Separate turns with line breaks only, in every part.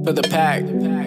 for the pack.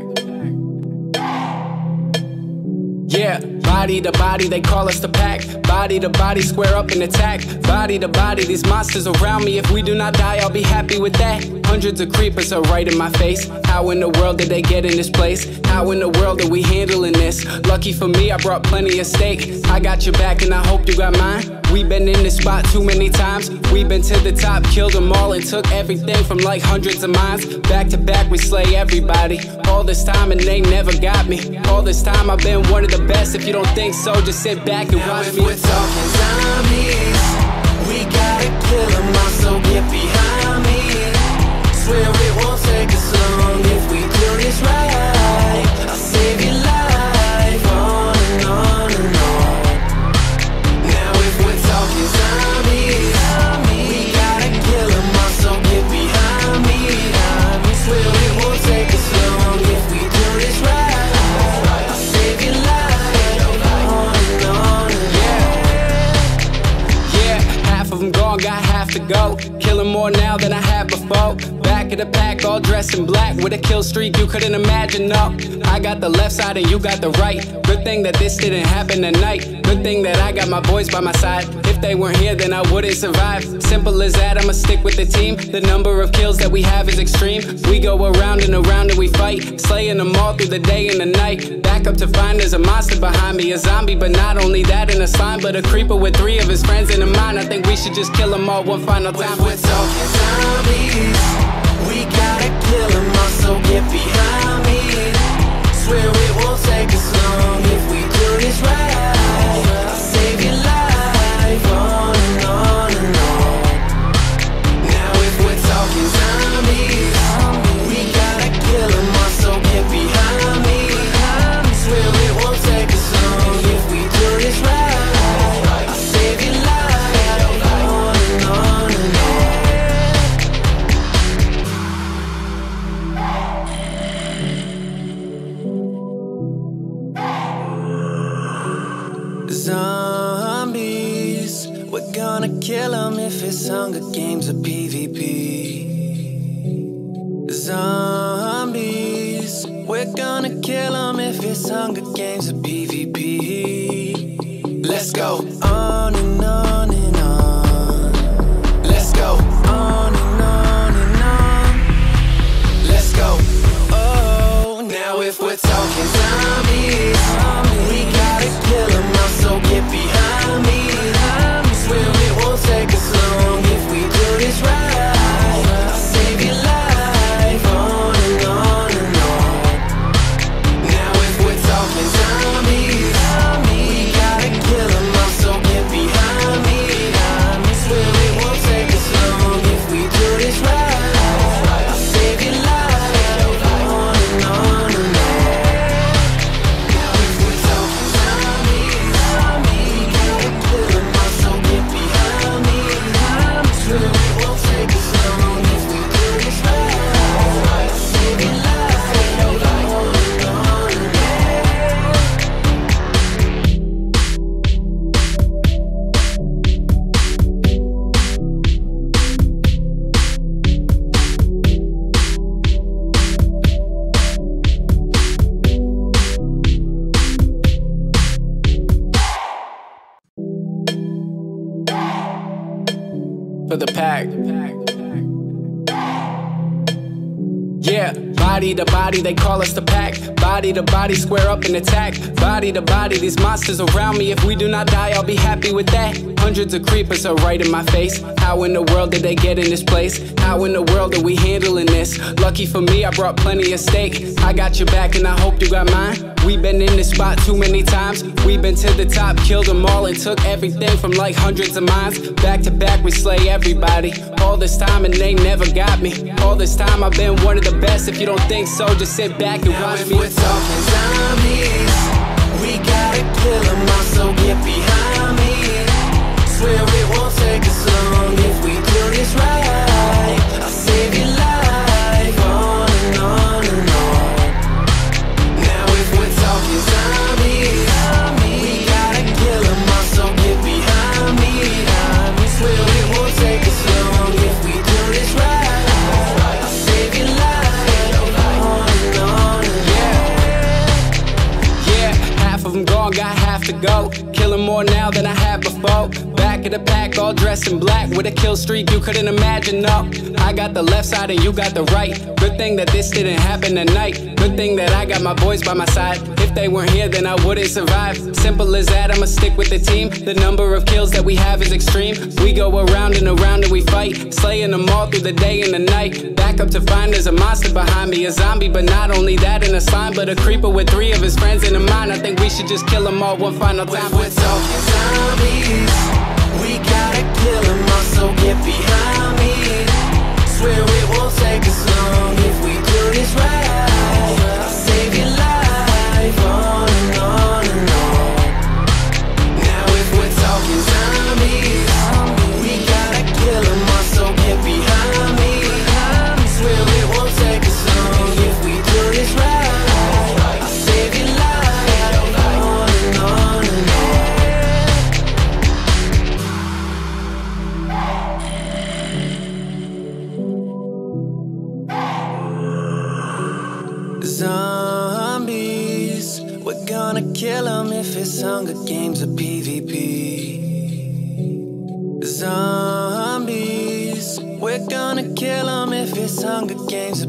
Yeah, body to body, they call us the pack. Body to body, square up and attack. Body to body, these monsters around me. If we do not die, I'll be happy with that. Hundreds of creepers are right in my face. How in the world did they get in this place? How in the world are we handling this? Lucky for me, I brought plenty of steak. I got your back and I hope you got mine. We've been in this spot too many times. We've been to the top, killed them all and took everything from like hundreds of miles. Back to back, we slay everybody. All this time and they never got me. All this time I've been one of the best. If you don't think so, just sit back and watch me.
We're talking zombies. We gotta kill them all, so get behind me. Swear it won't take us long if we do this right. I'll save your life, on and on and on. Now if we're talking zombies, we gotta kill them all, so get behind me. Swear it won't take us long if we do this right. I'll save your life, on and on and on.
Yeah, half of them gone, got half to go. Killing more now than I have before. Back of the pack, all dressed in black, with a kill streak you couldn't imagine, no. I got the left side and you got the right. Good thing that this didn't happen tonight. Good thing that I got my boys by my side. If they weren't here, then I wouldn't survive. Simple as that, I'ma stick with the team. The number of kills that we have is extreme. We go around and we fight, slaying them all through the day and the night. Back up to find there's a monster behind me. A zombie, but not only that, in a slime, but a creeper with 3 of his friends in a mind. I think we should just kill them all one final time.
We're talking zombies. We gotta kill them all, so get behind me. Swear it won't take us long if we do this right. I'll save your life, on and on and on. Now if we're talking zombies, we gotta kill them all, so get behind me. Swear it won't take us long if we do this right. I'll save your life, on and on and on. Zombies, we're gonna kill them if it's Hunger Games or PvP. Zombies, we're gonna kill them if it's Hunger Games or PvP. Let's go on and on and on. Let's go on and on and on. Let's go. Oh, now if we're talking zombies, we gotta kill them all, so get behind me. Swear it won't take us long if we do this right. I'll save your life, on and on and on. Now if we're talking zombies, we gotta kill them all, so get behind me. Swear it won't take us long if we do this right. I'll save your life, on and on and on. Now if we're talking zombies, we gotta kill them all, so get behind me. Swear it won't take us long if we do this right. I'll save your life, on and on and on.
For the pack. Yeah, body to body, they call us the pack. Body to body, square up and attack. Body to body, these monsters around me. If we do not die, I'll be happy with that. Hundreds of creepers are right in my face. How in the world did they get in this place? How in the world are we handling this? Lucky for me, I brought plenty of steak. I got your back and I hope you got mine. We've been in this spot too many times. We've been to the top, killed them all and took everything from like hundreds of miles. Back to back, we slay everybody. All this time and they never got me. All this time I've been one of the best. If you don't think so, just sit back and watch me.
We're talking zombies. We gotta kill them all, so get behind me. Swear it won't take us long if we do this right. I'll save your life, on and on and on. Now if we're talking zombies, we gotta kill them all, so get behind me. Swear it won't take us long if we do this right. I'll save your life, on
boat. Back of the pack, all dressed in black, with a kill streak you couldn't imagine, no. I got the left side and you got the right. Good thing that this didn't happen tonight. Good thing that I got my boys by my side. If they weren't here, then I wouldn't survive. Simple as that, I'ma stick with the team. The number of kills that we have is extreme. We go around and around and we fight, slaying them all through the day and the night. Back up to find there's a monster behind me, a zombie, but not only that, in a slime, but a creeper with 3 of his friends in a mind. I think we should just kill them all one final time.
We're talking zombies, we gotta kill them all, so get behind me. Swear it won't take us long if we do this right. I'll save your life, on and on and on. Now if we're talking zombies, we gotta kill them all, so get behind me. Swear it won't take us long if we do this right. I'll save your life, on and on and on. Zombies, we're gonna kill them if it's Hunger Games or PvP. Zombies, we're gonna kill them if it's Hunger Games or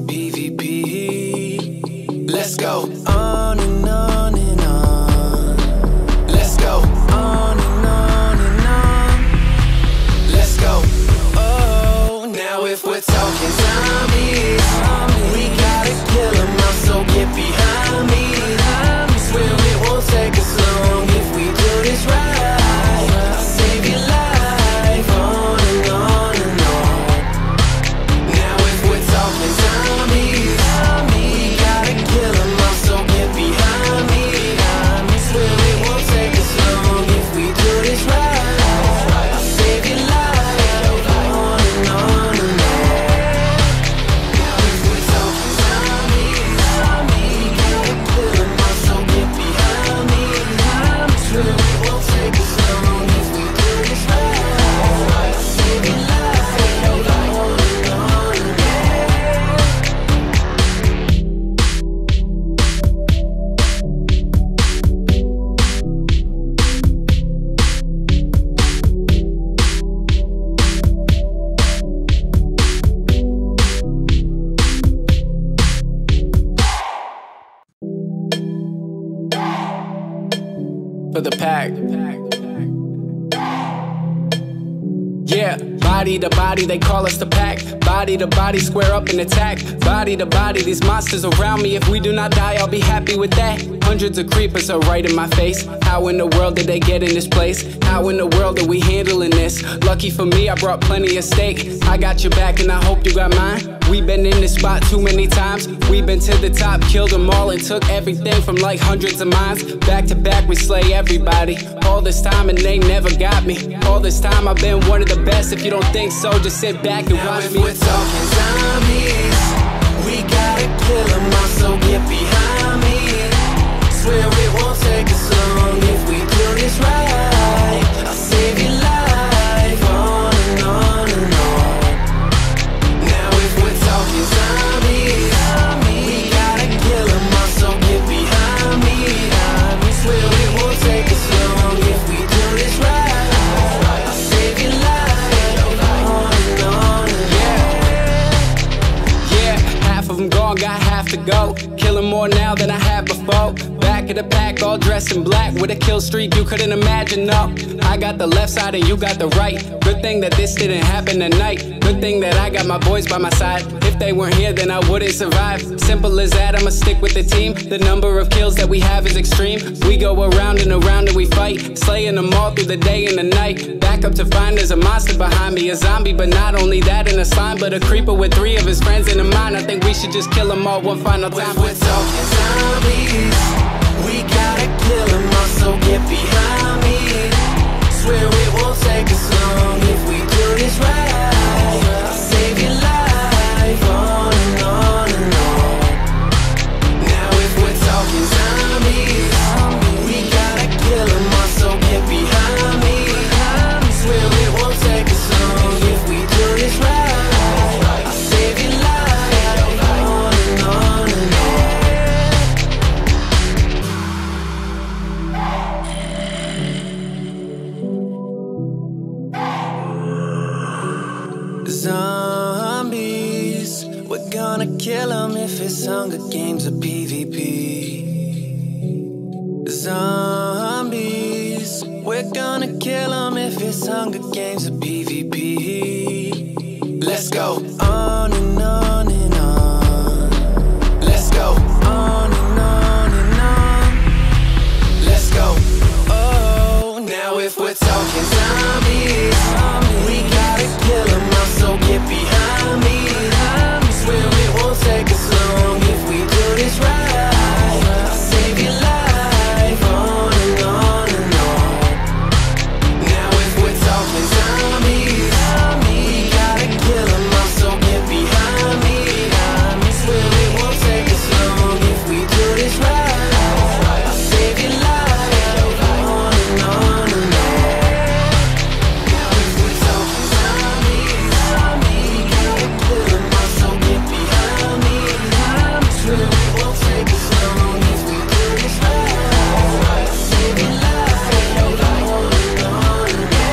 PvP. Let's go on and on and on. Let's go on and on and on. Let's go. Oh, now if we're talking zombies, we gotta kill them all, so get behind me. Swear it won't take us long if we do this right. I'll save your life, on and on and on. Now if we're talking zombies, we gotta kill them all, so get behind me. Swear it won't take us long if we do this right. I'll save your life, on and on and on. Now if we're talking zombies, we gotta kill them all, so get behind me. Swear it won't take us long if we do this right. I'll save your life, on and on and on.
For the pack. Yeah, body to body, they call us the pack. Body to body, square up and attack. Body to body, these monsters around me. If we do not die, I'll be happy with that. Hundreds of creepers are right in my face. How in the world did they get in this place? How in the world are we handling this? Lucky for me, I brought plenty of steak. I got your back and I hope you got mine. We've been in this spot too many times. We've been to the top, killed them all, and took everything from like hundreds of mines. Back to back, we slay everybody. All this time and they never got me. All this time I've been one of the best. If you don't think so, just sit back and watch me.
Now if we're talking zombies, we gotta kill them all, so get behind me. Swear it won't take us long if we do this right. I'll save your life, on and on and on. Now if we're talking zombies, we gotta kill them all, so get behind me. Swear it won't take us long if we do this right. I'll save your life, on and on and on.
Yeah, half of them gone, got half to go. Killing more now than I had before. Back of the pack, all dressed in black, with a kill streak you couldn't imagine, no. I got the left side and you got the right. Good thing that this didn't happen tonight. Good thing that I got my boys by my side. If they weren't here, then I wouldn't survive. Simple as that, I'ma stick with the team. The number of kills that we have is extreme. We go around and around and we fight, slaying them all through the day and the night. Back up to find there's a monster behind me, a zombie, but not only that, in a slime, but a creeper with 3 of his friends in a mind. I think we should just kill them all one final time.
If we're talking zombies, we gotta kill them all, so get behind me. Swear it won't take us long if we do this right. I'll save your life, on and on and on. Now if we're talking zombies, we gotta kill them all, so get behind me. Swear it won't take us long if we do this right. I'll save your life, on and on and on. zombies. We're gonna kill them if it's Hunger Games or PvP. Zombies, we're gonna kill them if it's Hunger Games or PvP. Let's go on and on and on. Let's go on and on and on. Let's go. Oh, now if we're talking zombies, we gotta kill them all, so get behind me. Swear it won't take us long if we do this right. I'll save your life on and on and on. Now if we're talking zombies, we gotta kill them all, so get behind me. Swear it won't take us long if we do this right. I'll save your life on and on and on. Now if we're talking zombies, we gotta kill them all, so get behind me. Swear it won't take us long if we do this right. I'll save your life on and on and on.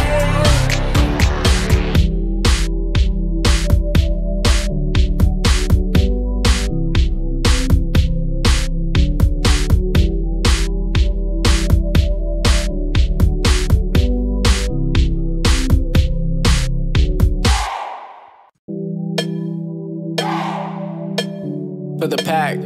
For the pack.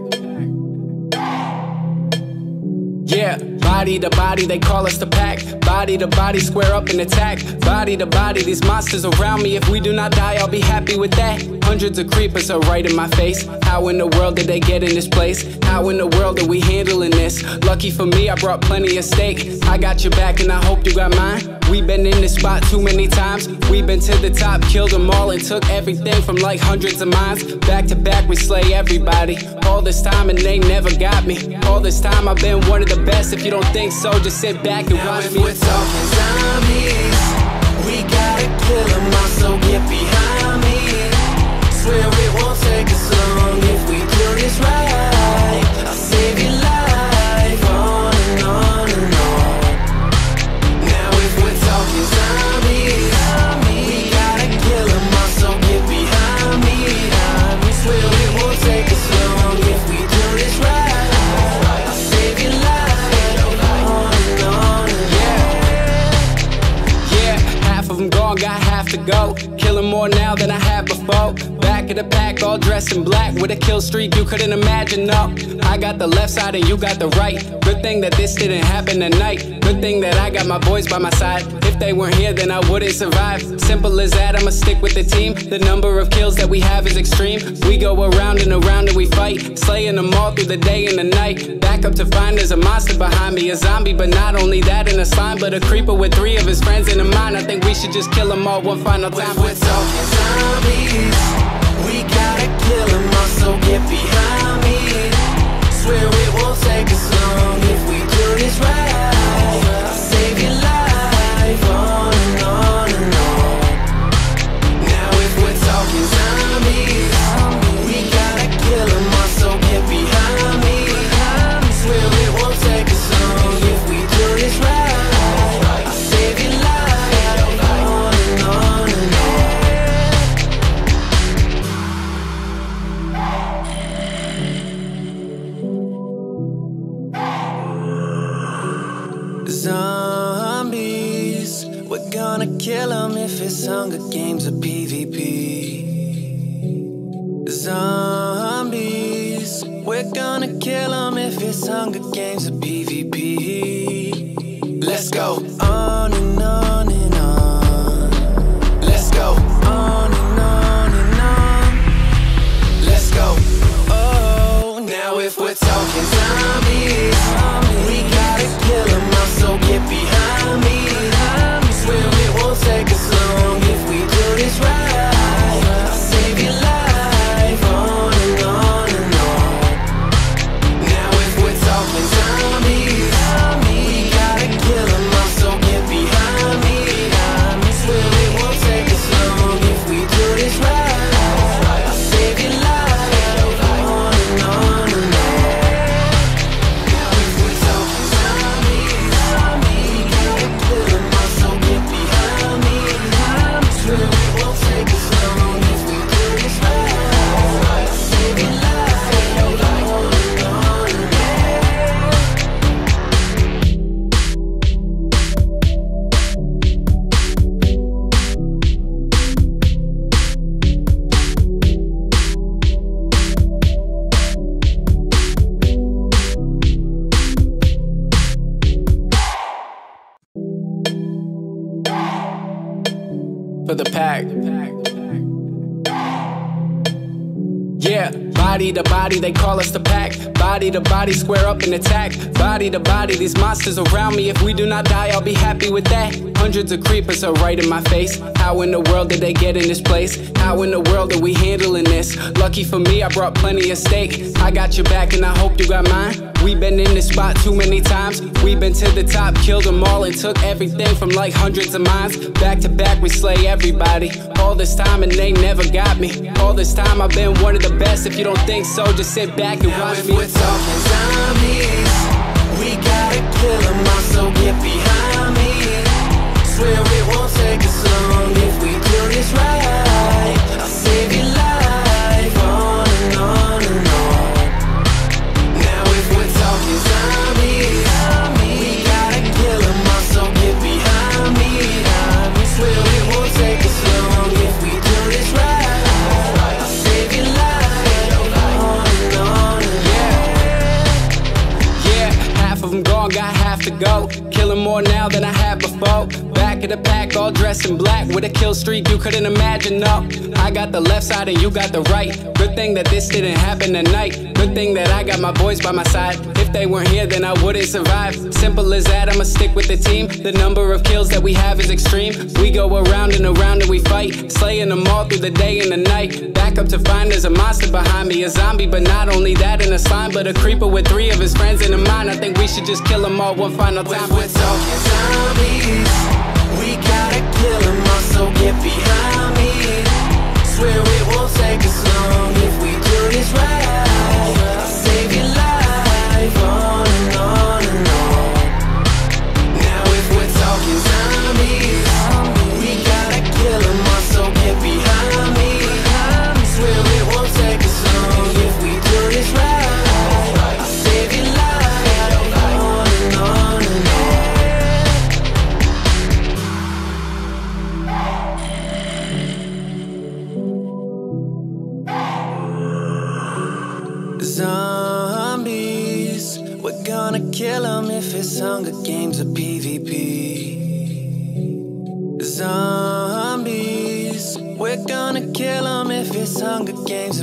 Yeah, body to body, they call us the pack. Body to body, square up and attack. Body to body, these monsters around me. If we do not die, I'll be happy with that. Hundreds of creepers are right in my face. How in the world did they get in this place? How in the world are we handling this? Lucky for me, I brought plenty of steak. I got your back and I hope you got mine. We've been in this spot too many times. We've been to the top, killed them all and took everything from like hundreds of miles. Back to back, we slay everybody. All this time and they never got me. All this time I've been one of the best. If you don't think so, just sit back and
Now
watch
if
me.
we're talking zombies, we gotta kill them all, so get behind me. Swear it won't take us long if we do this right. I'll save your life on and on and on. Now if we're talking zombies, we gotta kill them all, so get behind me. Swear it won't take us long if we do this right. I'll save your life on and on and
Yeah, half of them gone, got half to go. Killing more now than I have before. Back of the pack, all dressed in black, with a kill streak you couldn't imagine, no. I got the left side and you got the right. Good thing that this didn't happen tonight. Good thing that I got my boys by my side. If they weren't here, then I wouldn't survive. Simple as that, I'ma stick with the team. The number of kills that we have is extreme. We go around and around and we fight, slaying them all through the day and the night. Back up to find there's a monster behind me, a zombie, but not only that, in a slime, but a creeper with 3 of his friends in a mind. I think we should just kill them all one final time.
If we're talking zombies, we gotta kill them all, so get behind me. Swear it won't take us long if we do this right. I'll save your life on and on and on. Now if we're talking zombies, we gotta kill them all, so get behind me. Swear it won't take us long if we do this right. I'll save your life on and on and on. Zombies, we're gonna kill them if it's Hunger Games or PvP. Zombies, we're gonna kill them if it's Hunger Games or PvP. Let's go on and on and on. Let's go on and on and on. Let's go. Oh, now if we're talking zombies, we gotta kill them all, so get behind me. Swear it won't take us long if we do this right. I'll save your life on and on and on. Now if we're talking zombies, we gotta kill them all, so
for the pack. Yeah, body to body, they call us the pack. Body to body, square up and attack. Body to body, these monsters around me. If we do not die, I'll be happy with that. Hundreds of creepers are right in my face. How in the world did they get in this place? How in the world are we handling this? Lucky for me, I brought plenty of steak. I got your back and I hope you got mine. We've been in this spot too many times. We've been to the top, killed them all, and took everything from like hundreds of miles. Back to back, we slay everybody. All this time and they never got me. All this time I've been one of the best. If you don't think so, just sit back and watch me.
We're talking zombies. We gotta kill them all, so get behind me. Swear it won't take us long if we do this right. I'll save your life, on and on and on. Now if we're talking zombies, we gotta kill them all, so get behind me. Swear it won't take us long if we do this right. I'll save your life, on and on and on.
Yeah, half of them gone, got half to go. Killing more now than I had before. Back of the pack, all dressed in black, with a kill streak you couldn't imagine, no. I got the left side and you got the right. Good thing that this didn't happen tonight. Good thing that I got my boys by my side. If they weren't here, then I wouldn't survive. Simple as that, I'ma stick with the team. The number of kills that we have is extreme. We go around and around and we fight, slaying them all through the day and the night. Back up to find there's a monster behind me, a zombie, but not only that, in a slime, but a creeper with 3 of his friends in a mind. I think we should just kill them all one final time.
We're talking zombies. We gotta kill them all, so get behind me. Swear it won't take us long if we do this right. I'll save your life, on and on and on. Now if we're talking zombies, we gotta kill them all, so get behind me. Swear it won't take us long if we do this right. I'll save your life, on and on and on. Zombies, we're gonna kill them if it's Hunger Games or PvP. Zombies, we're gonna kill them if it's Hunger Games or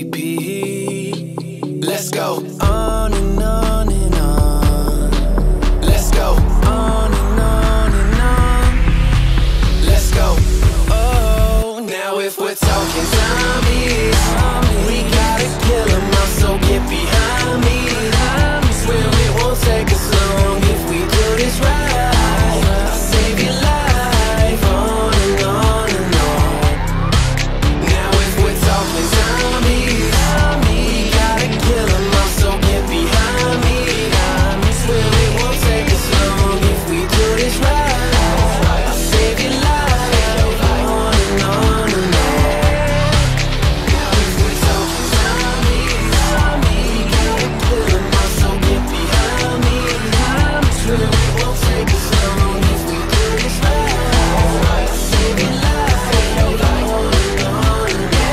PvP. Let's go on and on and on. Let's go on and on and on. Let's go. Oh, now if we're talking zombies, we gotta kill them all, so get behind me. Swear it won't take us long if we do this right. I'll save your life, on and on and on. Now if we're talking zombies, we gotta kill them all, so get behind me. Swear it won't take us long if we do this right. I'll save your life, on and on and on. Now if we're talking zombies, we gotta kill them all, so get behind me. Swear it won't take us long if we do this right. I'll save your life, on and on and on.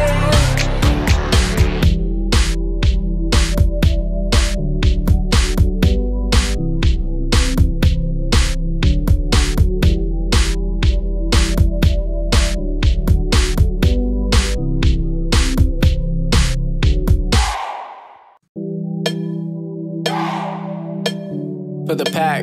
For the pack.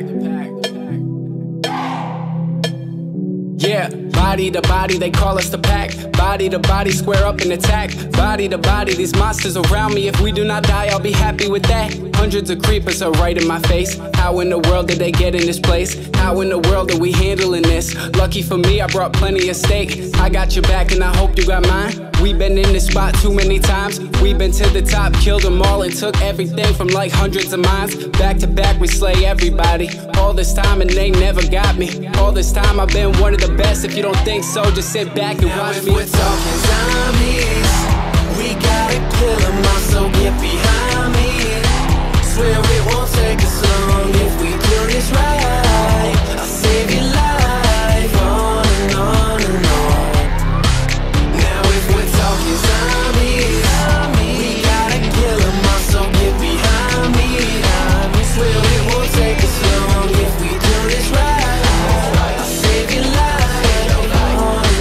Yeah, body to body, they call us the pack. Body to body, square up and attack. Body to body, these monsters around me. If we do not die, I'll be happy with that. Hundreds of creepers are right in my face. How in the world did they get in this place? How in the world are we handling this? Lucky for me, I brought plenty of steak. I got your back and I hope you got mine. We've been in this spot too many times. We've been to the top, killed them all, and took everything from like hundreds of miles. Back to back, we slay everybody. All this time and they never got me. All this time I've been one of the best. If you don't think so, just sit back and watch me.
We're talking zombies. We gotta kill them all, so get behind me. Swear it won't take us long if we do this right. I'll save your life, on and on and on. Now if we're talking zombies, we gotta kill them all, so get behind me. Swear it won't take us long if we do this right. I'll save your life, on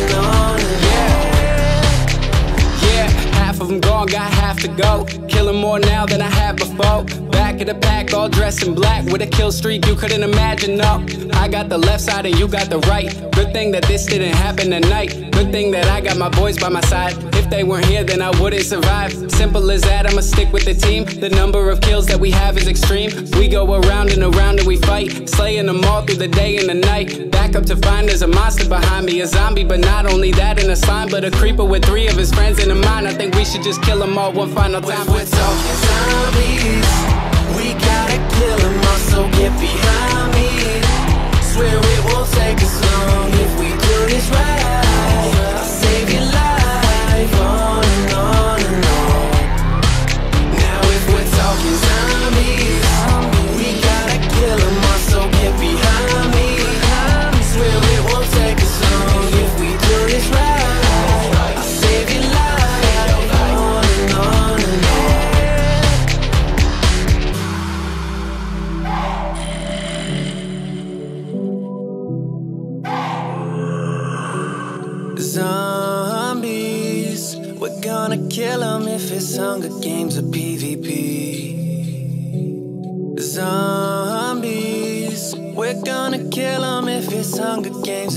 of them gone, got half to go. Killing more now than I have before. Back of the pack, all dressed in black, with a kill streak you couldn't imagine, no. I got the left side and you got the right. Good thing that this didn't happen tonight. Good thing that I got my boys by my side. If they weren't here, then I wouldn't survive. Simple as that, I'ma stick with the team. The number of kills that we have is extreme. We go around and around and we fight, slaying them all through the day and the night. Back up to find there's a monster behind me, a zombie, but not only that, in a slime, but a creeper with 3 of his friends in a mind. I think we should just kill them all one final time.
If we're talking zombies, we gotta kill them all, so get behind me. Swear it won't take us long if we do this right. I'll save your life, on and on and on. Now if we're talking zombies, we gotta kill them all, so get behind me. Swear it won't take us long if we do this right. I'll save your life, on and on and on. Zombies, we're gonna kill them if it's Hunger Games or PvP. Zombies, we're gonna kill them if it's Hunger Games or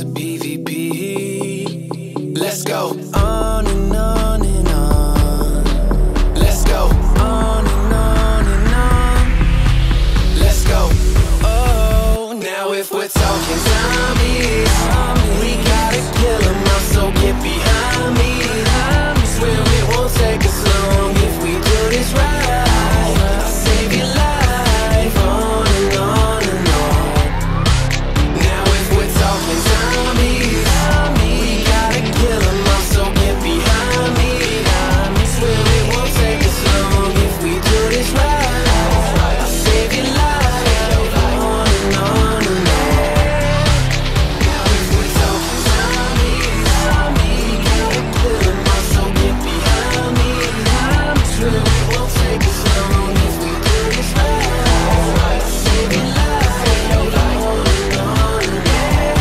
PvP. Let's go on and on and on. Let's go on and on and on. Let's go. Oh, now if we're talking zombies, we gotta kill them all, so get behind me. Swear it won't take us long if we do this right. I'll save your life, on and on and on. Now if we're talking zombies, we gotta kill them all, so get behind me. Swear it won't take us long if we do this right. I'll save your life, on and on and on. Now if we're talking zombies, we gotta kill them all, so get behind me. Swear it won't take us long if we do this right. I'll save your life, on and on and on.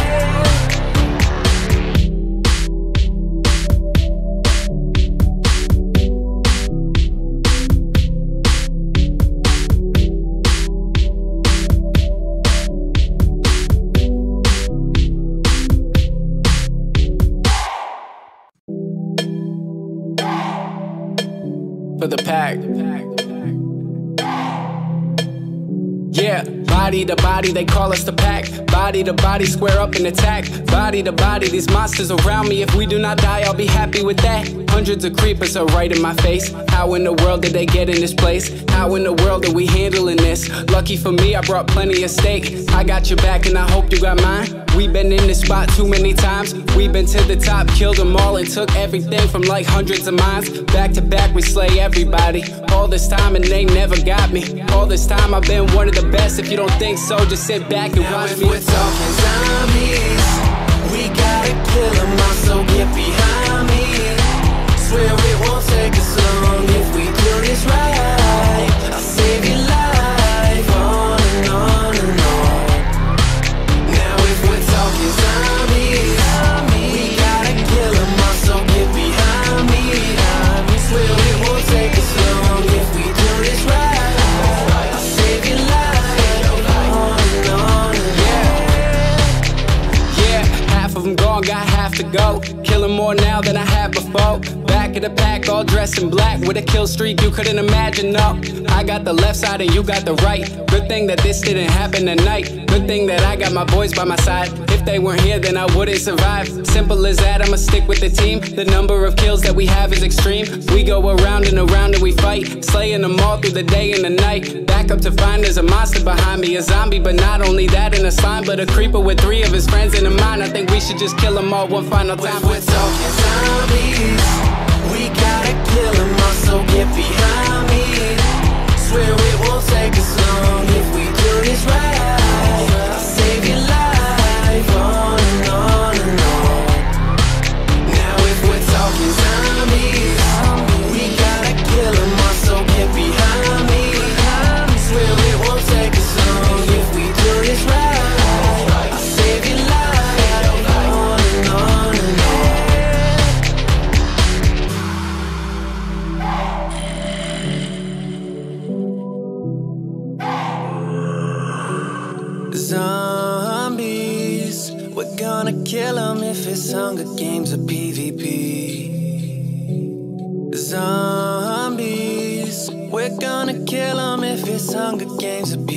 For the pack. Yeah, body to body, they call us the pack. Body to body, square up and attack. Body to body, these monsters around me. If we do not die, I'll be happy with that. Hundreds of creepers are right in my face. How in the world did they get in this place? How in the world are we handling this? Lucky for me, I brought plenty of steak. I got your back and I hope you got mine. We've been in this spot too many times. We've been to the top, killed them all, and took everything from like hundreds of mines. Back to back, we slay everybody. All this time and they never got me. All this time I've been one of the best. If you don't think so, just sit back and
Now
watch
if
me.
we're talking zombies, we gotta kill them all, so get behind me. Swear it won't take us long if we do this right. I'll save your life, on and on and on. Now if we're talking zombies, we gotta kill them all, so get behind me. Swear it won't take us long if we do this right. I'll save your life, on and on and
Yeah, half of them gone, got half to go. Killing more now than I have before. Back of the pack, all dressed in black, with a kill streak you couldn't imagine, no. I got the left side and you got the right. Good thing that this didn't happen tonight. Good thing that I got my boys by my side. If they weren't here, then I wouldn't survive. Simple as that, I'ma stick with the team. The number of kills that we have is extreme. We go around and around and we fight, slaying them all through the day and the night. Back up to find there's a monster behind me, a zombie, but not only that, in a slime, but a creeper with 3 of his friends in a mind. I think we should just kill them all one final time.
If we're talking zombies, we gotta kill them all, so get behind me. Swear it won't take us long if we do this right. I'll save your life, on and on and on. Now if we're talking zombies, we gotta kill them all, so get behind me. Swear it won't take us long if we do this right. I'll save your life, on and on and on. it's Hunger Games or PvP. Zombies, we're gonna kill them if it's Hunger Games or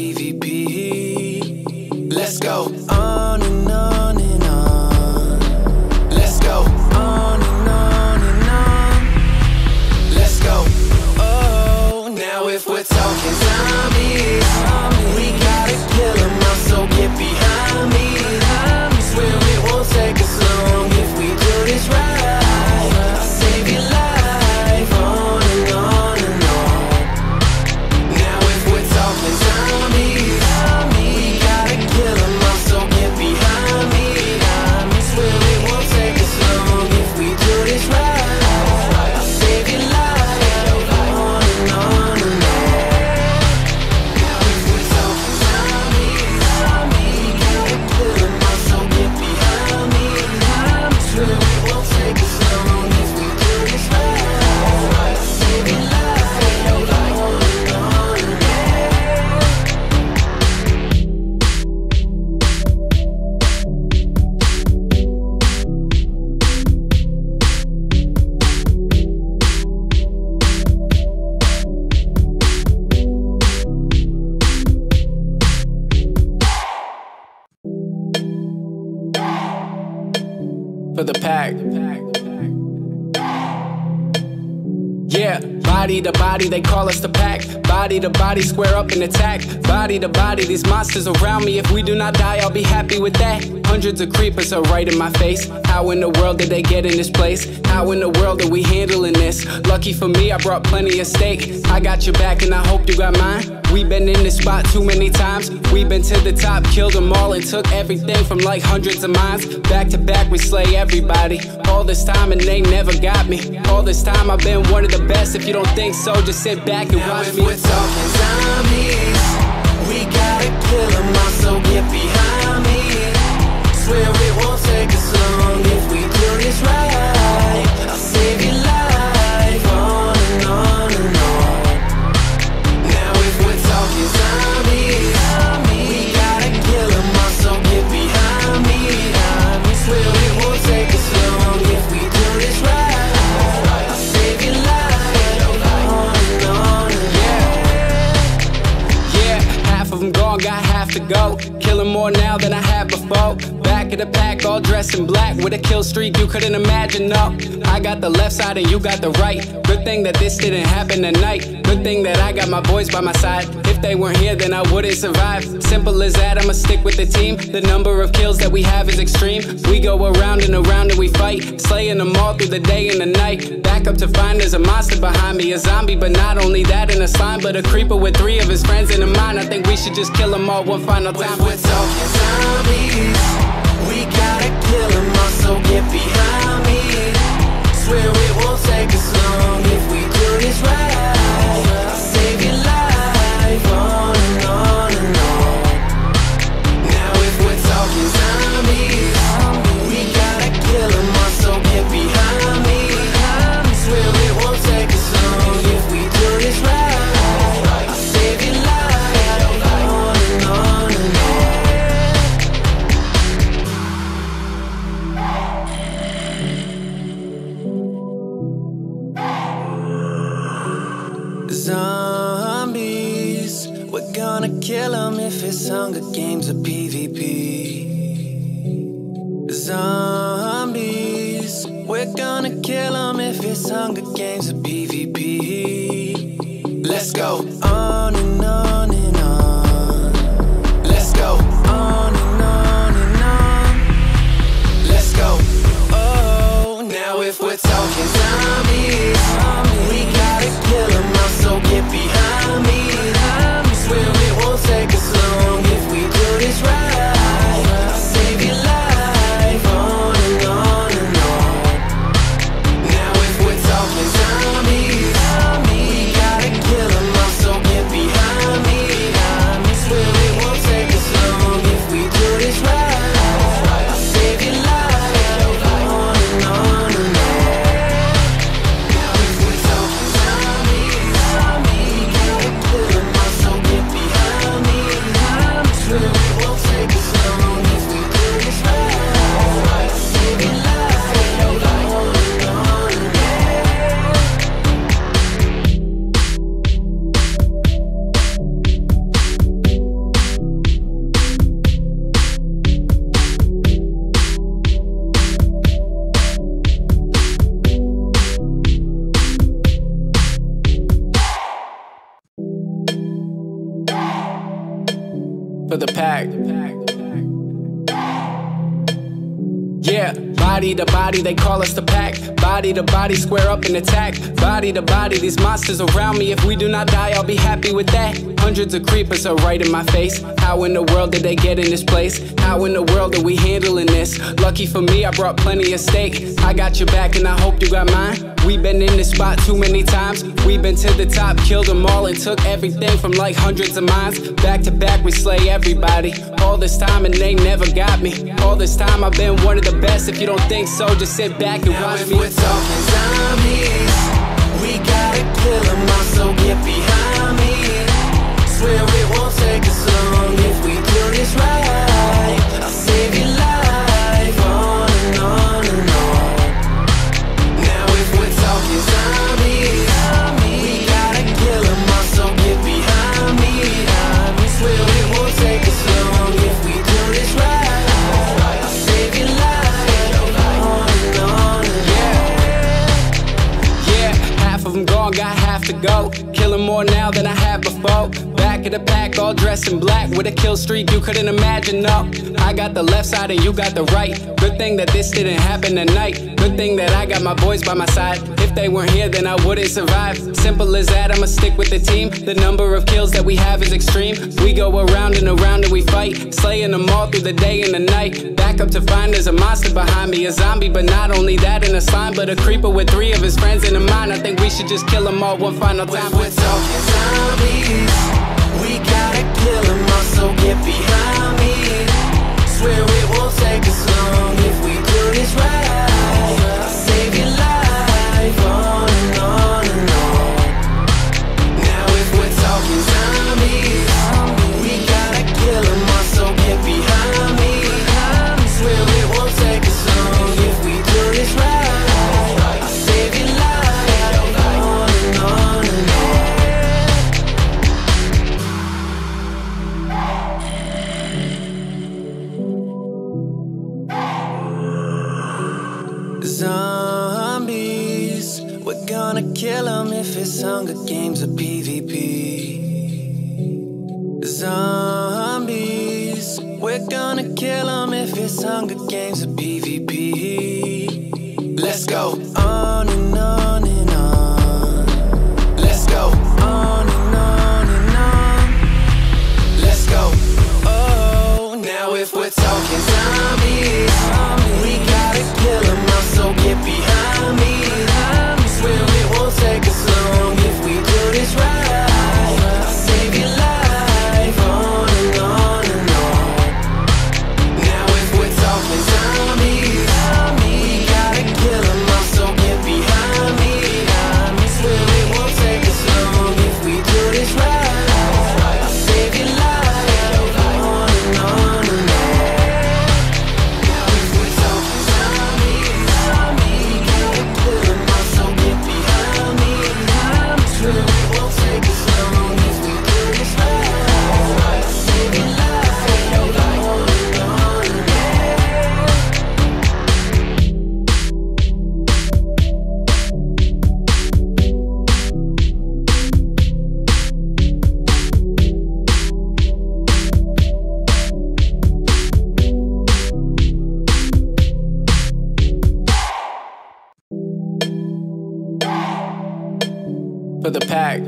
PvP. Let's go on and on and on. Let's go on and on and on. Let's go. Oh, now if we're talking zombies, we gotta kill them all, so get behind me. Swear it won't take us long if we do this right. I'll save your life on and on and on. Now if we're talking zombies, we gotta kill them all, so get behind me. Swear it won't take us long if we do this right. I'll save your life on and on and on. Now if we're talking zombies, we gotta kill them all, so get behind me. Swear it won't take us long if we do this right. I'll save your life on and on and on.
For the pack. Yeah, body to body, they call us the pack. Body to body, square up and attack. Body to body, these monsters around me. If we do not die, I'll be happy with that. Hundreds of creepers are right in my face. How in the world did they get in this place? How in the world are we handling this? Lucky for me, I brought plenty of steak. I got your back and I hope you got mine. We've been in this spot too many times. We've been to the top, killed them all, and took everything from like hundreds of miles. Back to back, we slay everybody. All this time and they never got me. All this time I've been one of the best. If you don't think so, just sit back and watch me.
We're talking zombies, we gotta kill them all, so get behind me. Swear it won't take us long if we do this right. I'll save your life on and on and on. Now if we're talking zombies, we gotta kill them all, so get behind me. Swear it won't take us long if we do this right. I'll save your life.
Half of them gone, got half to go. Killing more now than I have before. Back of the pack, all dressed in black, with a kill streak you couldn't imagine, no. I got the left side and you got the right. Good thing that this didn't happen tonight. Good thing that I got my boys by my side. If they weren't here, then I wouldn't survive. Simple as that, I'ma stick with the team. The number of kills that we have is extreme. We go around and around and we fight, slaying them all through the day and the night. Back up to find there's a monster behind me, a zombie, but not only that, in a slime, but a creeper with 3 of his friends in a mind. I think we should just kill them all one final time.
We're talking zombies, we gotta kill them all, so get behind me. Swear it won't take us long if we do this right. I'll save your life on and on and on. Now if we're talking zombies, we gotta kill them all, so get behind me. Swear it won't take us long if we do this right. I'll save your life on and on and on. Zombies, we're gonna kill them if it's Hunger Games or PvP. Zombies, we're gonna kill them if it's Hunger Games or PvP. Let's go on and on and on. Let's go on and on and on. Let's go. Oh, now if we're talking zombies, we gotta kill them all, so get behind me. Swear it won't take us long if we do this right. I'll save your life on and on and on. Now if we're talking zombies, we gotta kill them all, so get
for the pack. Yeah, body to body, they call us the pack. Body to body, square up and attack. Body to body, these monsters around me. If we do not die, I'll be happy with that. Hundreds of creepers are right in my face. How in the world did they get in this place? How in the world are we handling this? Lucky for me, I brought plenty of steak. I got your back and I hope you got mine. We've been in this spot too many times. We've been to the top, killed them all and took everything from like hundreds of mines. Back to back, we slay everybody. All this time and they never got me. All this time I've been one of the best. If you don't think so, just sit back and watch me.
Now if we're talking zombies, we gotta kill them all, so get behind me. Swear it won't take us long if we do this right. I'll save your life, on and on and on. Now if we're talking zombies, we gotta kill them all, so get behind me. Swear it won't take us long if we do this right. I'll save your life, on and on and on.
Yeah, half of them gone, got half to go. Killing more now than I have before. Back of the pack, all dressed in black, with a kill streak you couldn't imagine, no. I got the left side and you got the right. Good thing that this didn't happen tonight. Good thing that I got my boys by my side. If they weren't here, then I wouldn't survive. Simple as that, I'ma stick with the team. The number of kills that we have is extreme. We go around and around and we fight, slaying them all through the day and the night. Back up to find there's a monster behind me, a zombie, but not only that, in a slime, but a creeper with 3 of his friends in a mind. I think we should just kill them all one final time.
We're talking zombies, we gotta kill them all, so get behind me. Swear it won't take us long if we do this right. I'll save your life, on and on and on. Now if we're talking zombies, we gotta kill them all, so get behind me. Swear it won't take us long if we do this right. I'll save your life, on and on and on. Zombies, we're gonna kill them if it's Hunger Games or PvP. Zombies, we're gonna kill them if it's Hunger Games or PvP. Let's go on and on and on. Let's go on and on and on. Let's go. Oh, now if we're talking zombies, we gotta kill them all, so get behind me. Swear it won't take us long if we do this right. I'll save your life, on and on and on. Now if we're talking zombies, we gotta kill them all, so get behind me. Swear it won't take us long if we do this right. I'll save your life, on and on and on. Now if we're talking zombies, we gotta kill them all, so get behind me. Swear it won't take us long if we do this right. I'll save your life, on and on and on.
For the pack.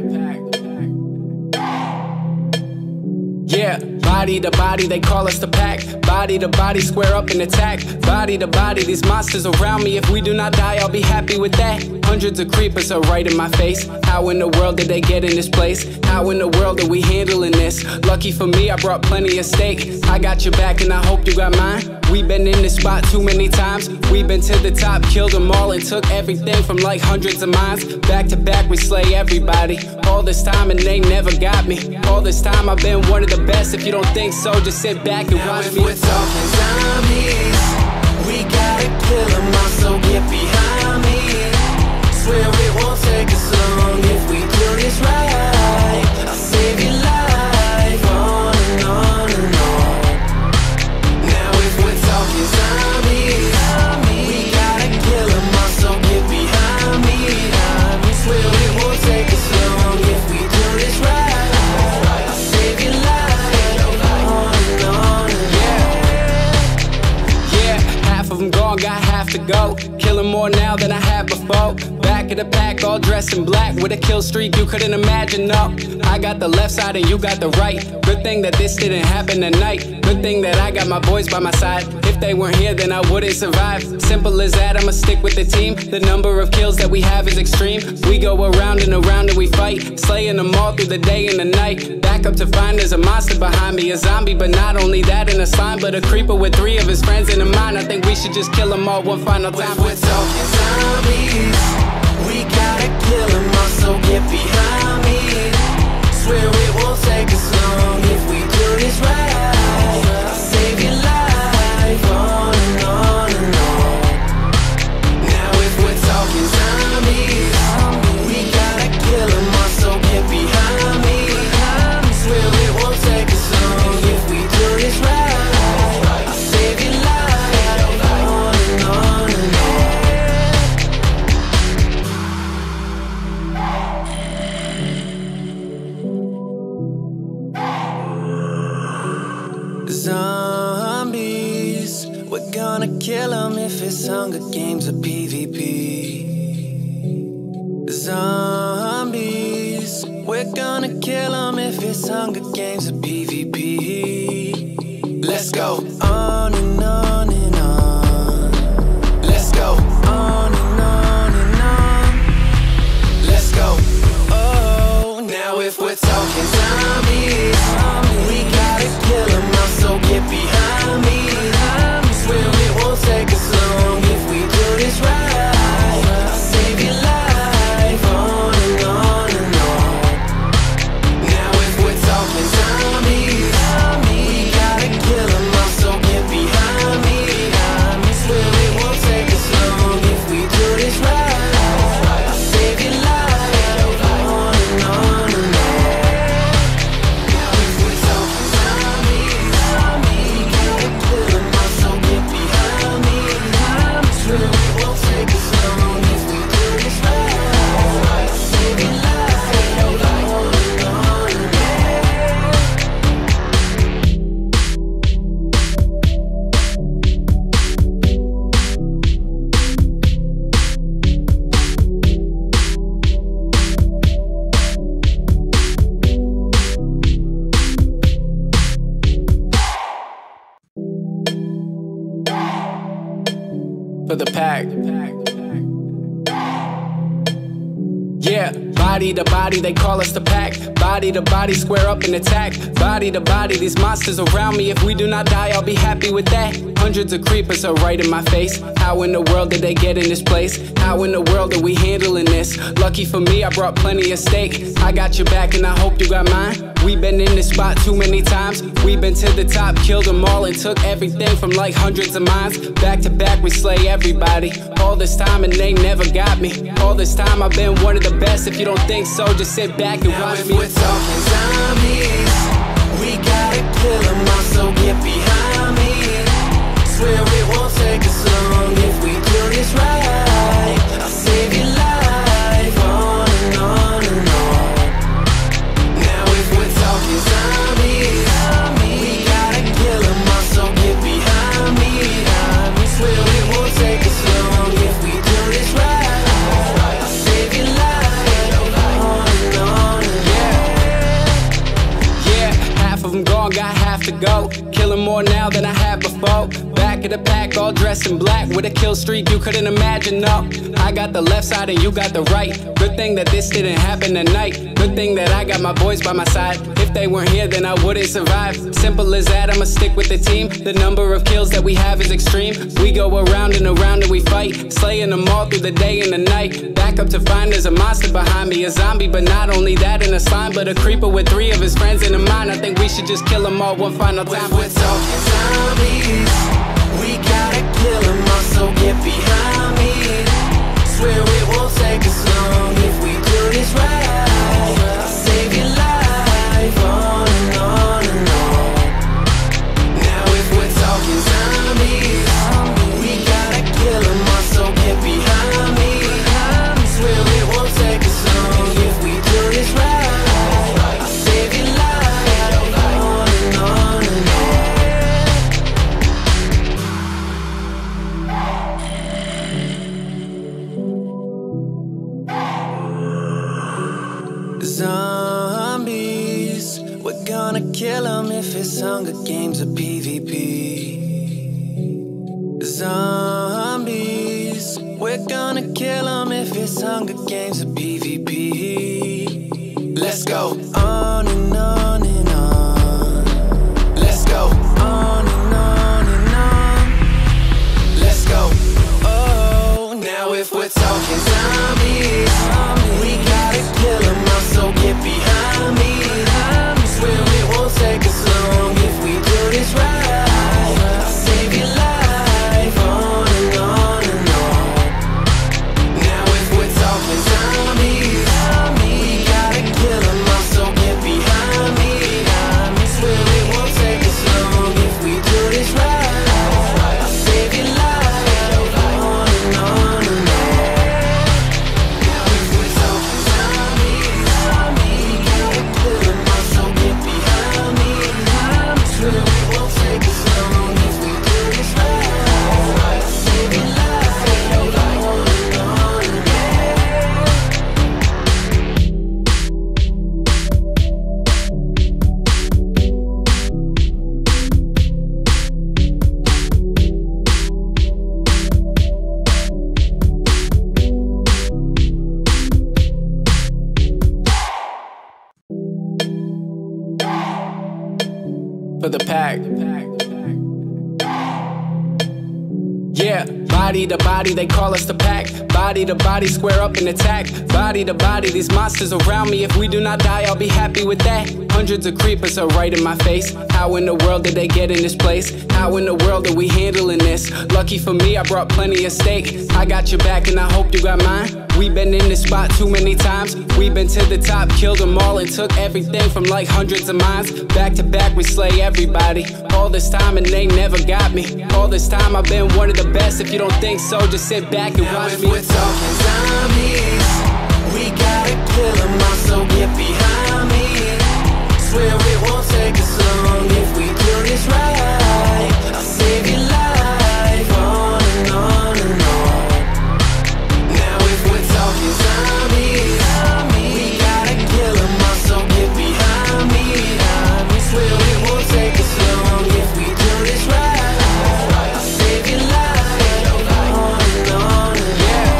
Yeah, body to body, they call us the pack. Body to body, square up and attack. Body to body, these monsters around me. If we do not die, I'll be happy with that. Hundreds of creepers are right in my face. How in the world did they get in this place? How in the world are we handling this? Lucky for me, I brought plenty of steak. I got your back and I hope you got mine. We've been in this spot too many times. We've been to the top, killed them all and took everything from like hundreds of mines. Back to back, we slay everybody. All this time and they never got me. All this time I've been one of the best. If you don't think so, just sit back and
Now
watch
if
me.
we're talking zombies, we gotta kill them all, so get behind me. Swear it won't take us long if we do this right. I'll save your life, on and on and on. Now if we're talking zombies, we gotta kill them all, so get behind me. Swear it won't take us long if we do this right. I'll save your life, on
pack, all dressed in black, with a kill streak you couldn't imagine, no. I got the left side and you got the right. Good thing that this didn't happen tonight. Good thing that I got my boys by my side. If they weren't here, then I wouldn't survive. Simple as that, I'ma stick with the team. The number of kills that we have is extreme. We go around and we fight, slaying them all through the day and the night. Back up to find there's a monster behind me, a zombie, but not only that, in a slime, but a creeper with 3 of his friends in a mind. I think we should just kill them all one final time.
We're talking zombies, we gotta kill them all, so get behind me. Swear it won't take us long if we do this right. I'll save your life, on and on and on. Now if we're talking zombies, we gotta kill them all, so get behind me. Swear it won't take us long if we do this right. I'll save your life, on and on and on. Zombies, we're gonna kill them if it's Hunger Games or PvP. Zombies, we're gonna kill them if it's Hunger Games or PvP. Let's go on and on and on. Let's go on and on and on. Let's go. Oh, now if we're talking zombies, we gotta kill them all, so get behind me. Swear it won't take us long if we do this right. I'll save your life, on and on and on. Now if we're talking zombies, we gotta kill them all, so get behind me. Swear it won't take us long if we do this right. I'll save your life, on and on and on. Now if we're talking zombies, we gotta kill them all, so get behind me. Swear it won't take us long if we do this right. I'll save your life, on and on and on.
For the pack. Yeah, body to body, they call us the pack. Body to body, square up and attack. Body to body, these monsters around me. If we do not die, I'll be happy with that. Hundreds of creepers are right in my face. How in the world did they get in this place? How in the world are we handling this? Lucky for me, I brought plenty of steak. I got your back and I hope you got mine. We've been in this spot too many times. We've been to the top, killed them all, and took everything from like hundreds of mines. Back to back, we slay everybody. All this time and they never got me. All this time I've been one of the best. If you don't think so, just sit back and watch me.
We're talking zombies, we gotta kill them all, so get behind me. Swear it won't take us long if we do this right. I'll save your life, on and on and on. Now if we're talking zombies, we gotta kill them all, so get behind me. Swear it won't take us long if we do this right. I'll save your life, on and on and
Yeah, half of them gone, got half to go. Killing more now than I had before. Back of the pack, all dressed in black, with a kill streak you couldn't imagine, no. I got the left side and you got the right. Good thing that this didn't happen tonight. Good thing that I got my boys by my side. If they weren't here, then I wouldn't survive. Simple as that, I'ma stick with the team. The number of kills that we have is extreme. We go around and we fight, slaying them all through the day and the night. Back up to find there's a monster behind me, a zombie, but not only that, in a slime, but a creeper with 3 of his friends in a mind. I think we should just kill them all one final time.
We're talking zombies, we gotta kill them all, so get behind me. Swear it won't take us long if we do this right. I'll save your life, on and on and on. Now if we're talking zombies, we gotta kill them all, so get behind me. Swear it won't take us long if we do this right. I'll save your life, on and on and on. Zombies, we're gonna kill them if it's Hunger Games or PvP. Zombies, we're gonna kill them if it's Hunger Games or PvP. Let's go on and on and on. Let's go on and on and on. Let's go. Oh, now if we're talking zombies, we gotta kill them all, so get behind me. Swear it won't take us long if we do this right. I'll save your life on and on and on. Now if we're talking zombies, we gotta kill them all, so get behind me. Swear it won't take us long if we do this right. I'll save your life on and on and on. Now if we're talking zombies, we gotta kill them all, so get behind me. Swear it won't take us long if we do this right. I'll save your life on and on and on.
For the pack. Yeah, body to body, they call us the pack. Body to body, square up and attack. Body to body, these monsters around me. If we do not die, I'll be happy with that. Hundreds of creepers are right in my face. How in the world did they get in this place? How in the world are we handling this? Lucky for me, I brought plenty of steak. I got your back and I hope you got mine. We've been in this spot too many times. We've been to the top, killed them all and took everything from like hundreds of mines. Back to back, we slay everybody. All this time and they never got me. All this time I've been one of the best. If you don't think so, just sit back and watch me.
Now if we're talking zombies, we gotta kill them all, so get behind me. Swear it won't take us long if we do this right. I'll save your life on and on and on. Now if we're talking zombies, we gotta kill them all, so get behind me. Swear it won't take us long if we do this right. I'll save your life on and on and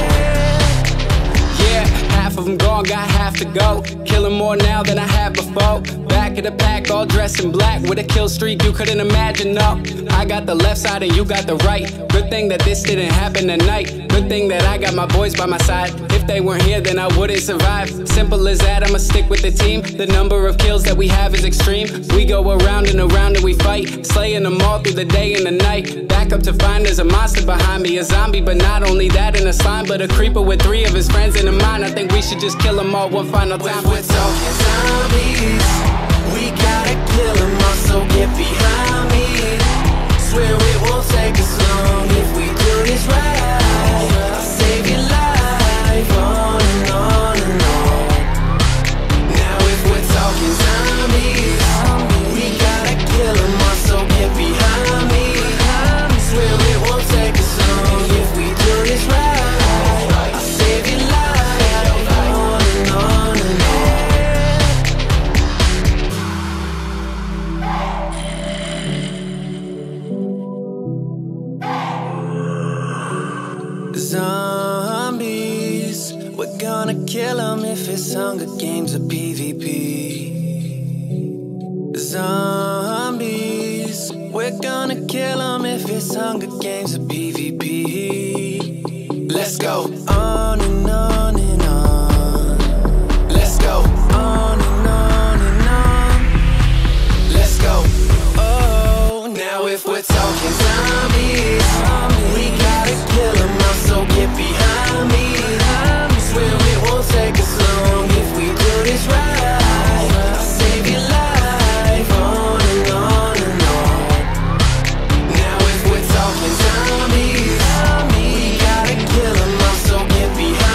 Yeah, half of them gone, got half to go. Killing more now than I have before. Back of the pack, all dressed in black, with a kill streak you couldn't imagine, no. I got the left side and you got the right. Good thing that this didn't happen tonight. Good thing that I got my boys by my side. If they weren't here, then I wouldn't survive. Simple as that, I'ma stick with the team. The number of kills that we have is extreme. We go around and around and we fight, slaying them all through the day and the night. Back up to find there's a monster behind me, a zombie, but not only that, in a slime, but a creeper with 3 of his friends in a mind. I think we should just kill them all one final time.
If we're talking zombies, we gotta kill them all, so get behind me. Swear it won't take us long if we do this right. I'll save your life on and on and on. Now if we're talking zombies, we gotta kill them all, so get behind me. Swear it won't take us long if we do this right. I'll save your life on and on and on. Zombies, we're gonna kill them if it's Hunger Games or PvP. Zombies, we're gonna kill them if it's Hunger Games or PvP. Let's go on and on and on. Let's go on and on and on. Let's go. Oh, now if we're talking zombies, we gotta kill them all, so get behind me. Swear it won't take us long if we do this right. I'll save your life on and on and on. Now if we're talking zombies, we gotta kill them all, so get behind me.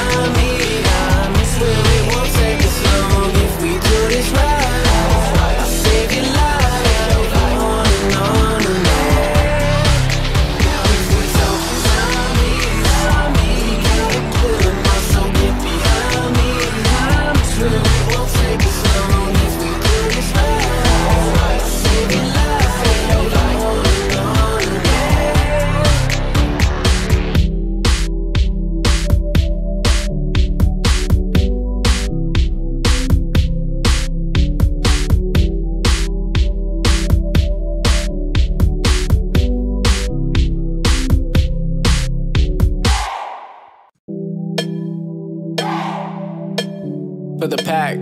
for the pack.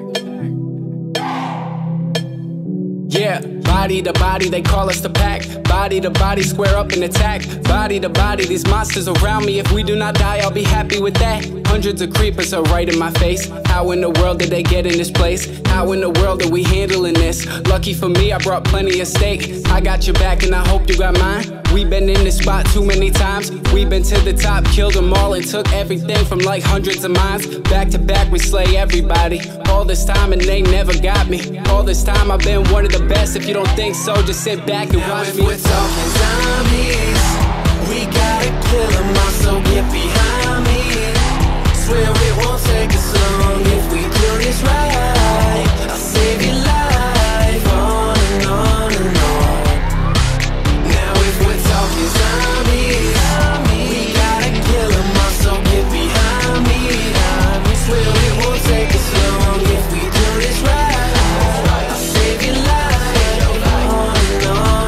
Yeah, body to body, they call us the pack. Body to body, square up and attack. Body to body, these monsters around me. If we do not die, I'll be happy with that. Hundreds of creepers are right in my face. How in the world did they get in this place? How in the world are we handling this? Lucky for me, I brought plenty of steak. I got your back and I hope you got mine. We've been in this spot too many times. We've been to the top, killed them all and took everything from like hundreds of miles. Back to back, we slay everybody. All this time and they never got me. All this time I've been one of the best. If you don't think so, just sit back and watch me.
We're talking zombies. We gotta kill them all, so get behind me. Swear it won't take us long if we do this right. I'll save your life, on and on and on. Now if we're talking zombies, we gotta kill them all, so get behind me. Swear it won't take us long if we do this right. I'll save your life, on and on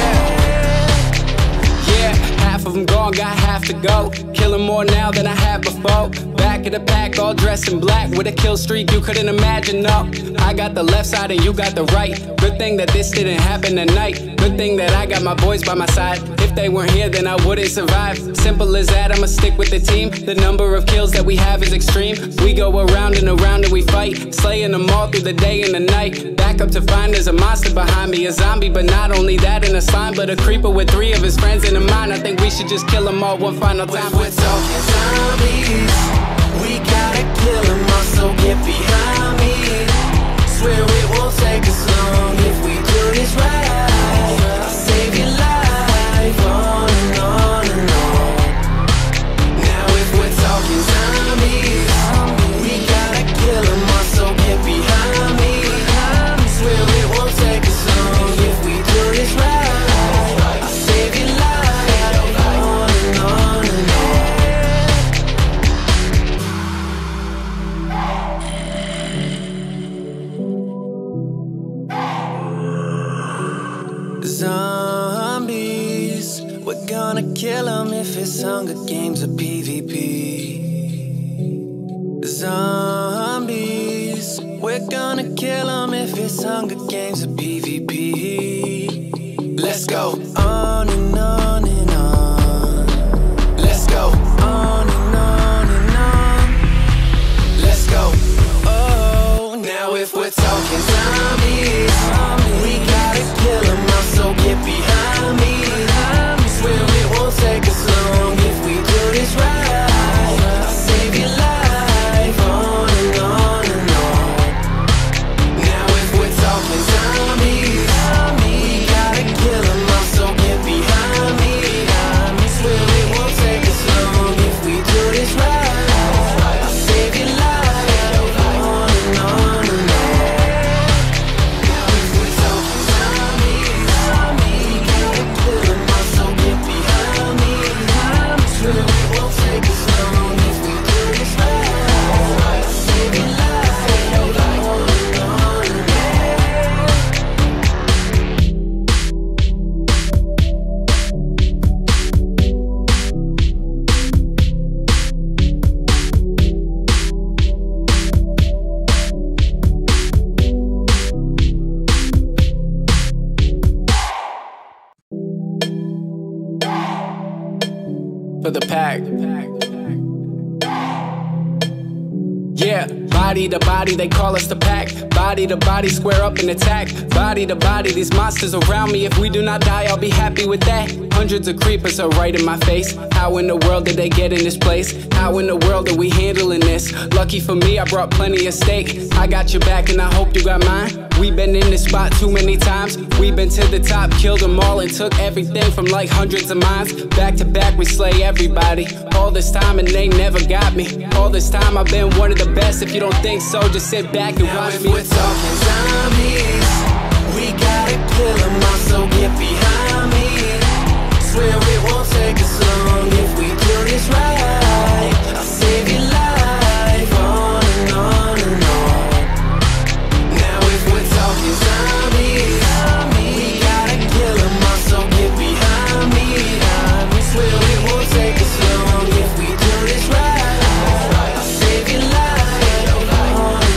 and on.
Yeah, half of them gone, got half to go. Killing more now than I have before. Back of the pack, all dressed in black, with a kill streak you couldn't imagine, no. I got the left side and you got the right. Good thing that this didn't happen tonight. Good thing that I got my boys by my side. If they weren't here, then I wouldn't survive. Simple as that, I'ma stick with the team. The number of kills that we have is extreme. We go around and we fight, slaying them all through the day and the night. Back up to find there's a monster behind me, a zombie, but not only that, in a slime, but a creeper with 3 of his friends in a mind. I think we should just kill them all one final time.
We're talking zombies. We gotta kill them all, so get behind me. Swear it won't take us long if we do this right. I'll save your life, on and on and on. Now if we're talking zombies, we gotta kill them all, so get behind me. Swear it won't take us long if we do this right. I'll save your life, on and on and on. Zombies, we're gonna kill them if it's Hunger Games or PvP. Zombies, we're gonna kill them if it's Hunger Games or PvP. Let's go on and on and on. Let's go on and on and on. Let's go. Oh, now if we're talking zombies, we gotta kill them all, so get behind me. Swear it won't take us long if we do this right. I'll save your life, on and on and on. Now if we're talking zombies, we gotta kill them all, so get behind me. Swear it won't take us long if we do this right. I'll save your life, on and on and on. Now if we're talking zombies, we gotta kill them all, so get behind me. Swear it won't take us long if we do this right. I'll save your life, on and on and on.
For the pack. Yeah, body to body, they call us the pack. Body to body, square up and attack. Body to body, these monsters around me. If we do not die, I'll be happy with that. Hundreds of creepers are right in my face. How in the world did they get in this place? How in the world are we handling this? Lucky for me, I brought plenty of steak. I got your back and I hope you got mine. We've been in this spot too many times. We've been to the top, killed them all and took everything from like hundreds of miles. Back to back, we slay everybody. All this time and they never got me. All this time I've been one of the best. If you don't think so, just sit back and watch me.
We're talking zombies. We gotta kill them all, so get behind me. Swear it won't take us long if we do this right. I'll save your life, on and on and on. Now if we're talking zombies, we gotta kill them all, so get behind me. Swear it won't take us long if we do this right. I'll save your life, on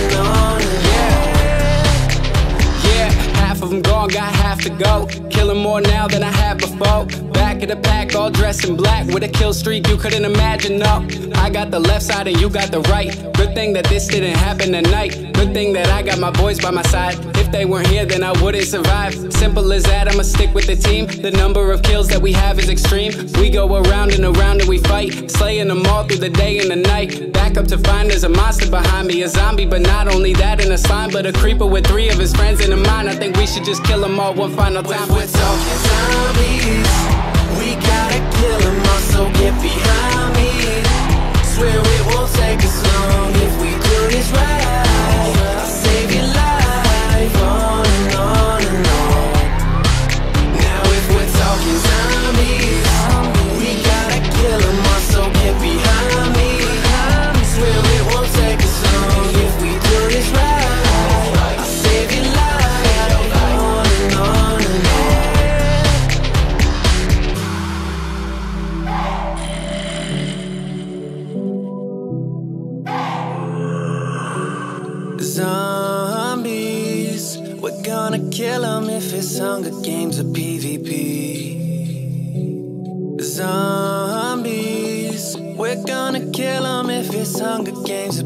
to go. Killing more now than I have before. Back of the pack, all dressed in black, with a kill streak you couldn't imagine, no. I got the left side and you got the right. Good thing that this didn't happen tonight. Good thing that I got my boys by my side. If they weren't here, then I wouldn't survive. Simple as that, I'ma stick with the team. The number of kills that we have is extreme. We go around and around and we fight, slaying them all through the day and the night. Back up to find there's a monster behind me, a zombie, but not only that, in a slime, but a creeper with 3 of his friends in a mind. I think we should just kill them all one final time.
We're talking zombies, we gotta kill them all, so get behind me. Swear it won't take us long if we do this right. I'll save your life, on and on and on. Now if we're talking zombies, we gotta kill them all, so get behind me. Swear it won't take us long if we do this right. I'll save your life, on and on and on. Zombies, we're gonna kill them if it's Hunger Games or PvP. Zombies, we're gonna kill them if it's Hunger Games or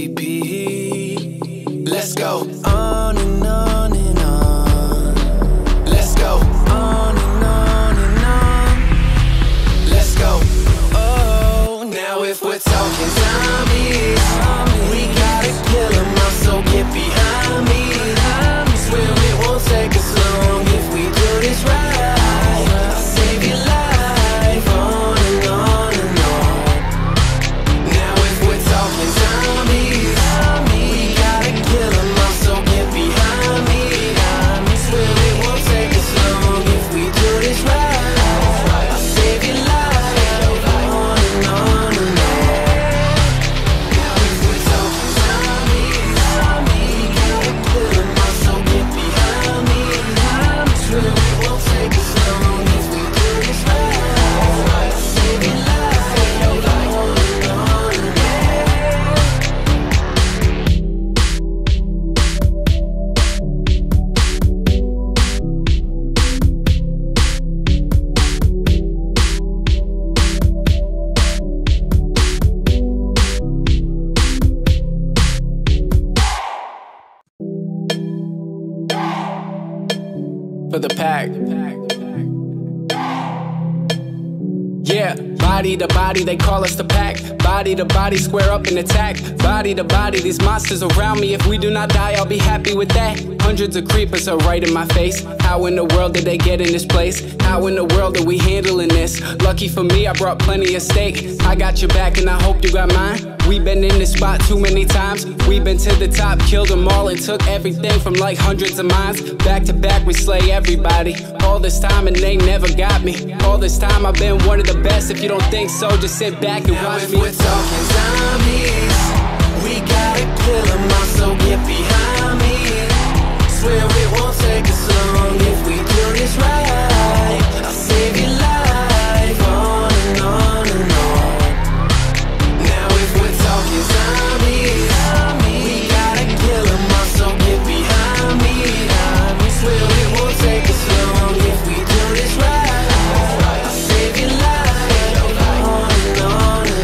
PvP. Let's go on and on and on. Let's go on and on and on. Let's go. Oh, now if we're talking zombies, we gotta kill them all, so get behind me. Swear it won't take us long if we do this right. I'll save your life, on and on and on. Now if we're talking zombies, we gotta kill them all, so get behind me. Swear it won't take us long if we do this right. I'll save your life, on and on and on. Now if we're talking zombies, we gotta kill them all, so get behind me. Swear it won't take us long if we do this right. I'll save your life, on and on and on.
For the pack. Yeah, body to body, they call us the pack. Body to body, square up and attack. Body to body, these monsters around me. If we do not die, I'll be happy with that. Hundreds of creepers are right in my face. How in the world did they get in this place? How in the world are we handling this? Lucky for me, I brought plenty of steak. I got your back and I hope you got mine. We've been in this spot too many times. We've been to the top, killed them all, and took everything from like hundreds of mines. Back to back, we slay everybody. All this time and they never got me. All this time I've been one of the best. If you don't think so, just sit back and watch me.
Now if we're talking zombies, we gotta kill them all, so get behind me. Swear it won't take us long if we do this right. I'll save your life, on and on and on. Now if we're talking zombies, we gotta kill them all, so get behind me. Swear it won't take us long if we do this right. I'll save your life, on and on and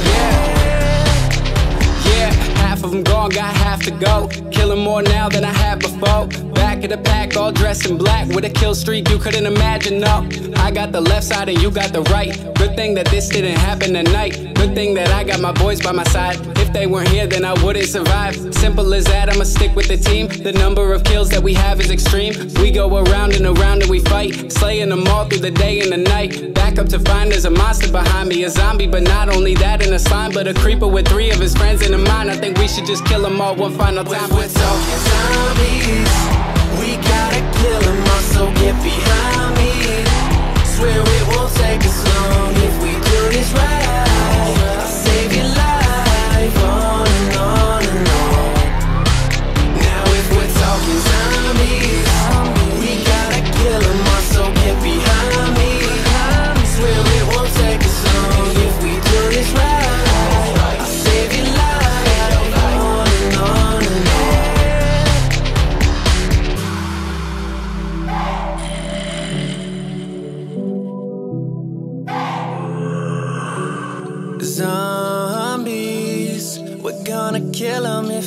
on.
Yeah, half of them gone, got half to go. Killing more now than I have before. Back of the pack, all dressed in black, with a kill streak you couldn't imagine, no. I got the left side and you got the right. Good thing that this didn't happen tonight. Good thing that I got my boys by my side. If they weren't here, then I wouldn't survive. Simple as that, I'ma stick with the team. The number of kills that we have is extreme. We go around and around and we fight, slaying them all through the day and the night. Back up to find there's a monster behind me, a zombie, but not only that, in a slime, but a creeper with 3 of his friends in a mind. I think we should just kill them all one final time.
We're talking zombies, we gotta kill them all, so get behind me. Swear it won't take us long if we do this right. I'll save your life, on and on and on. Now if we're talking zombies, we gotta kill them all, so get behind me. Swear it won't take us long if we do this right. I'll save your life, on and on and on.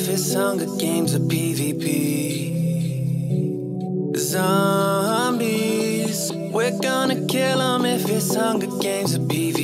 if it's Hunger Games or PvP. Zombies, we're gonna kill them if it's Hunger Games or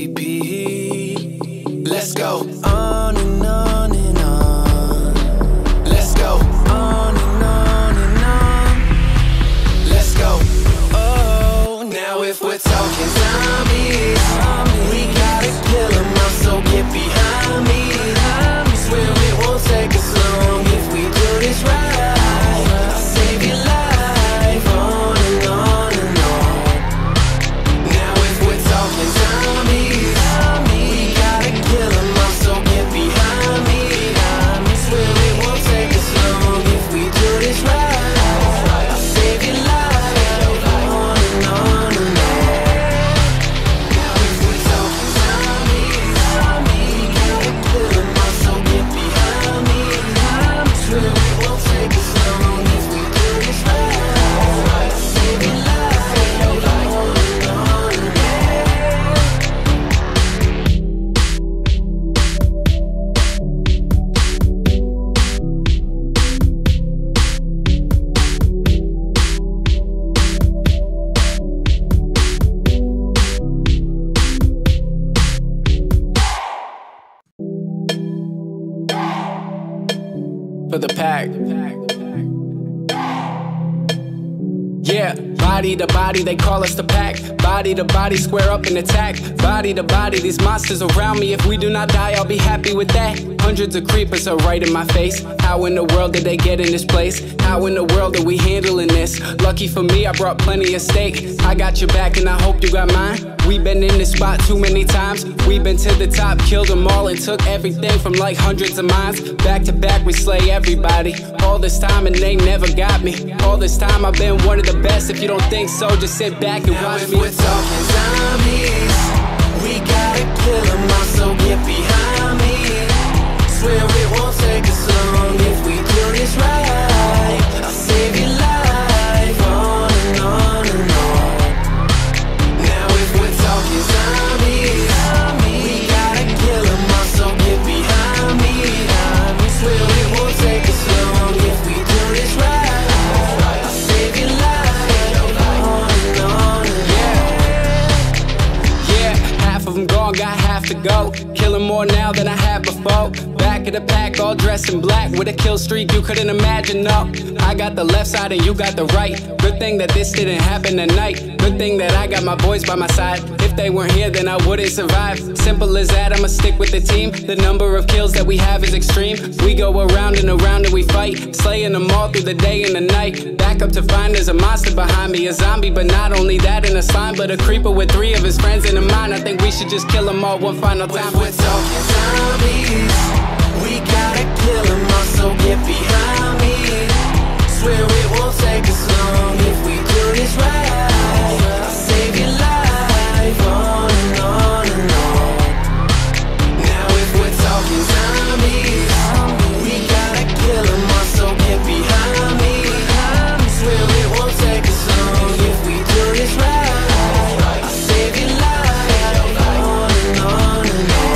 PvP. Let's go on and on and on. Let's go on and on and on. Let's go. Oh, now if we're talking zombies, we gotta kill them all, so get behind me. Swear it won't take us long if we do this right. I'll save your life on and on and on. Now if we're talking zombies, we gotta kill them all, so get behind me. Swear it won't take us long if we do this right. I'll save your life on and on and on. Now if we're talking zombies, we gotta kill them all, so get behind me. Swear it won't take us long if we do this right. I'll save your life on and on and on.
For the pack. Yeah, body to body, they call us the pack. Body to body, square up and attack. Body to body, these monsters around me. If we do not die, I'll be happy with that. Hundreds of creepers are right in my face. How in the world did they get in this place? How in the world are we handling this? Lucky for me, I brought plenty of steak. I got your back and I hope you got mine. We've been in this spot too many times. We've been to the top, killed them all, and took everything from like hundreds of mines. Back to back, we slay everybody. All this time and they never got me. All this time I've been one of the best. If you don't think so, just sit back and
Now
watch
if
me.
we're talking zombies, we gotta kill them all, so get behind me. Swear it won't take us long if we do this right. I'll save your life on and on and on. Now if we're talking zombies, we gotta kill them all, so get behind me. Swear it won't take us long if we do this right. I'll save your life on and on and
Yeah, half of them gone, got half to go. Killing more now than I have before. Back of the pack, all dressed in black, with a kill streak you couldn't imagine, no. I got the left side and you got the right. Good thing that this didn't happen tonight. Good thing that I got my boys by my side. If they weren't here, then I wouldn't survive. Simple as that, I'ma stick with the team. The number of kills that we have is extreme. We go around and around and we fight, slaying them all through the day and the night. Back up to find there's a monster behind me, a zombie, but not only that, in a slime, but a creeper with 3 of his friends in a mind. I think we should just kill them all one final time.
If we're talking zombies, we gotta kill them all, so get behind me. Swear it won't take us long if we do this right. I'll save your life on and on and on. Now if we're talking zombies, we gotta kill them all, so get behind me. Swear it won't take us long if we do this right. I'll save your life on and on and on.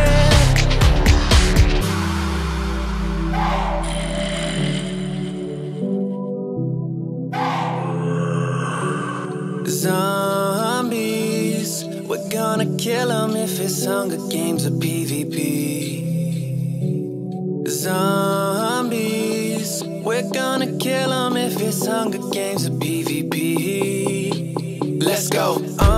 Zombies, we're gonna kill them if it's Hunger Games or PvP. Zombies, we're gonna kill them if it's Hunger Games or PvP. Let's go.